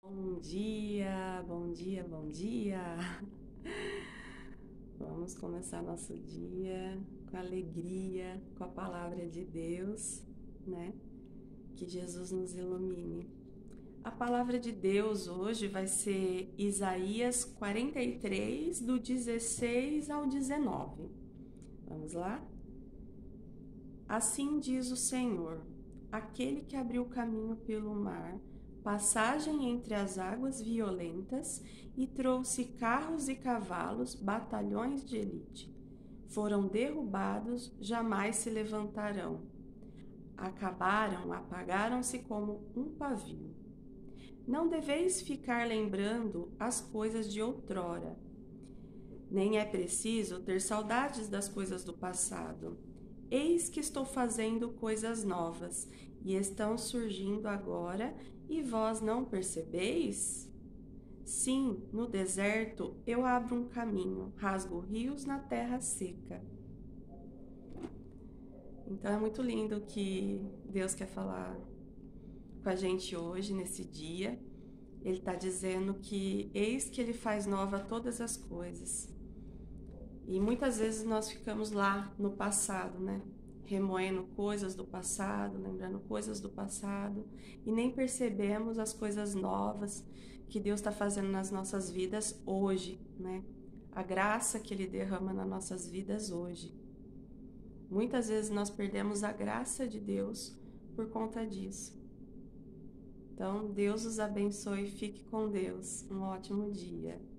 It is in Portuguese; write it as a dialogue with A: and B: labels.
A: Bom dia, bom dia, bom dia. Vamos começar nosso dia com alegria, com a palavra de Deus, né? Que Jesus nos ilumine. A palavra de Deus hoje vai ser Isaías 43, do 16 ao 19. Vamos lá? Assim diz o Senhor, aquele que abriu caminho pelo mar, passagem entre as águas violentas e trouxe carros e cavalos, batalhões de elite. Foram derrubados, jamais se levantarão. Acabaram, apagaram-se como um pavio. Não deveis ficar lembrando as coisas de outrora, nem é preciso ter saudades das coisas do passado. Eis que estou fazendo coisas novas, e estão surgindo agora, e vós não percebeis? Sim, no deserto eu abro um caminho, rasgo rios na terra seca. Então é muito lindo que Deus quer falar com a gente hoje, nesse dia. Ele está dizendo que eis que Ele faz nova todas as coisas. E muitas vezes nós ficamos lá no passado, né? Remoendo coisas do passado, lembrando coisas do passado, e nem percebemos as coisas novas que Deus está fazendo nas nossas vidas hoje, né? A graça que Ele derrama nas nossas vidas hoje. Muitas vezes nós perdemos a graça de Deus por conta disso. Então, Deus os abençoe e fique com Deus. Um ótimo dia.